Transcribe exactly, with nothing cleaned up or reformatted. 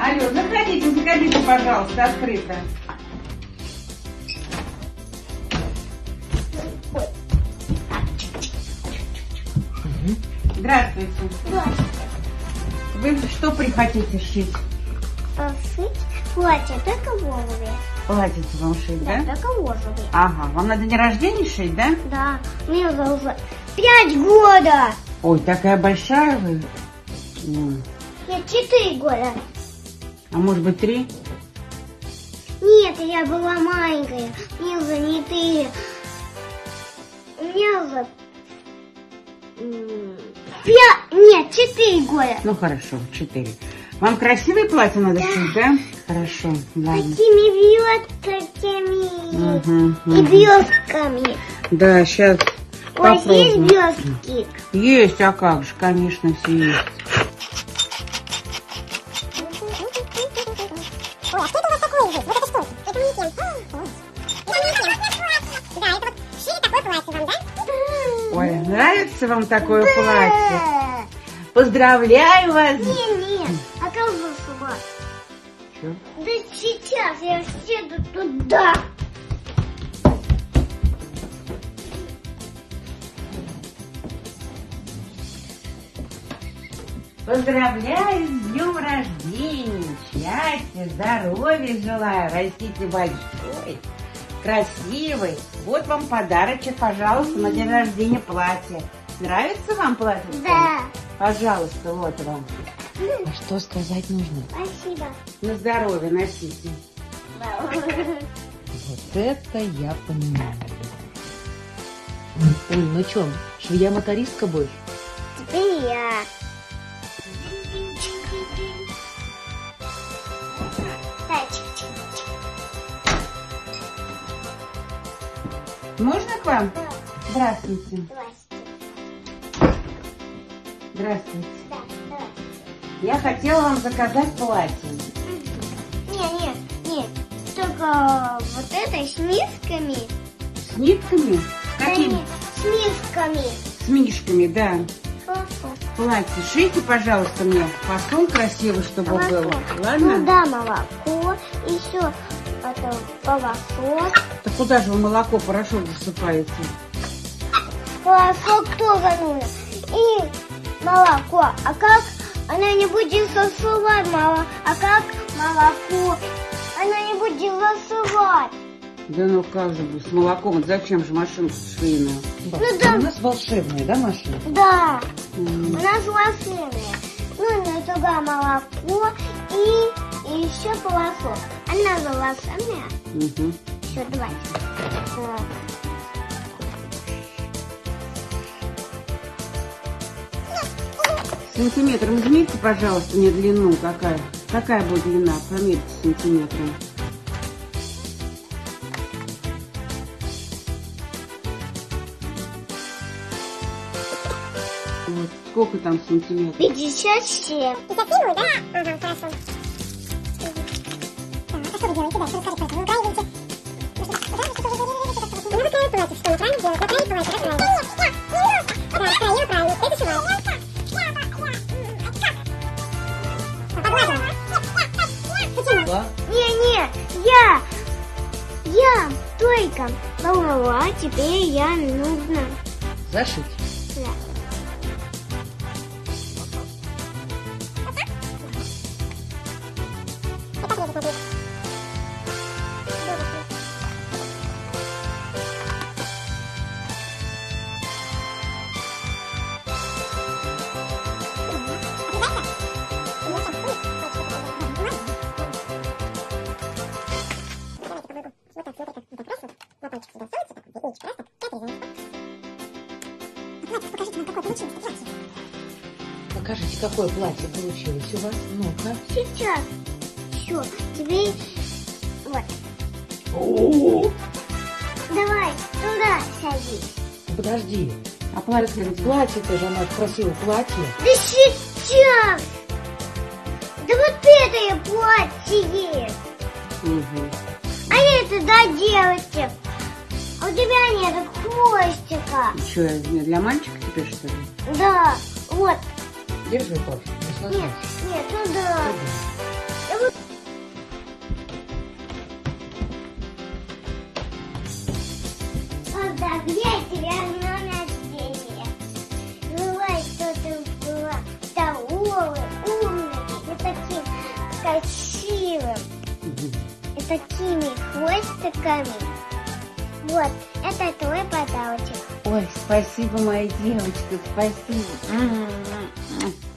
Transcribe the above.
Алло, заходите, заходите, пожалуйста, открыто. Здравствуйте. Здравствуйте. Вы что прихотите шить? Шить платье, только голове. Платье вам шить, да? Да, только голове. Ага, вам на день рождения шить, да? Да, мне уже пять года. Ой, такая большая вы? М. Нет, четыре года. А может быть три? Нет, я была маленькая. Мне уже не три. У меня уже м, пять, нет, четыре года. Ну хорошо, четыре. Вам красивое платье надо шить, да? Хорошо, ладно. Такими вилками Угу, и угу. блестками. Да, сейчас У вас есть попробуем. блестки? Есть, а как же, конечно, все есть. Ой, а что это у вас такое здесь? Вот это что? Это манекен. Это манекен. Да, это вот шили такое платье вам, да? Ой, нравится вам такое платье? Поздравляю вас! Не, не, а как же сюда? Чё? Да сейчас я сяду туда. Поздравляю с днем рождения! Счастья, здоровья желаю! Растите большой, красивый. Вот вам подарочек, пожалуйста, на день рождения платье. Нравится вам платье? Да. Пожалуйста, вот вам. А что сказать нужно? Спасибо. На здоровье носите. Вот это я понимаю. Ой, ну чё, швея-мотористка будешь? Теперь я. Так, чик-чик-чик. Можно к вам? Да. Здравствуйте. Здрасте. Здравствуйте. Да, да. Я хотела вам заказать платье. Не, не, не. Только вот это с мисками. С нитками? Да Какими? нет, с мисками. С мишками, да. Хорошо. Платье шейте, пожалуйста, мне. Фасон красивый, чтобы был. Молоко. Ладно? Ну да, молоко. Еще это порошок. Да куда же вы молоко, порошок засыпаете? Порошок тоже нужно. И молоко. А как она не будет засывать молоко? А как молоко? Она не будет засывать. Да ну как же вы с молоком? Вот зачем же машинку швейную? Ну да. У нас волшебная, да, машина? Да. М. У нас волшебная. Нужно туда молоко и, и еще порошок. Она же волшебная. Мгм. Все, давайте. Да. Сантиметром измерьте, пожалуйста, мне длину какая. Какая будет длина? Померьте сантиметром. Вот. Сколько там сантиметров? пятьдесят семь. пятьдесят семь, ой, да? Ага, хорошо. Так, а что вы делаете дальше? Расскажите, пожалуйста, вы украиваете? Ну, вы краю платье, что вы правильно делаете? На краю платье, как правильно? Да, краю правильно, это сшиваете. Почему? Да. Не-не, я, я только голова, теперь я нужно. Зашить. Да. Покажите, какое платье получилось у вас. Ну-ка. Сейчас. Все, теперь вот. О, Давай туда садись. подожди. А платье где? Платье-то же, она красивое платье. Да сейчас. Да вот это я платье. Угу. А это доделайте. А у тебя нет хвостика. Что, для мальчика теперь, что ли? Да, вот. Держи, Паш, Нет, нет, туда. я тебя с днем рождения. Желаю, что ты была здоровой, умной и таким красивым. И такими хвостиками. Вот, это твой подарочек. Ой, спасибо, моя девочка, спасибо. М-м-м.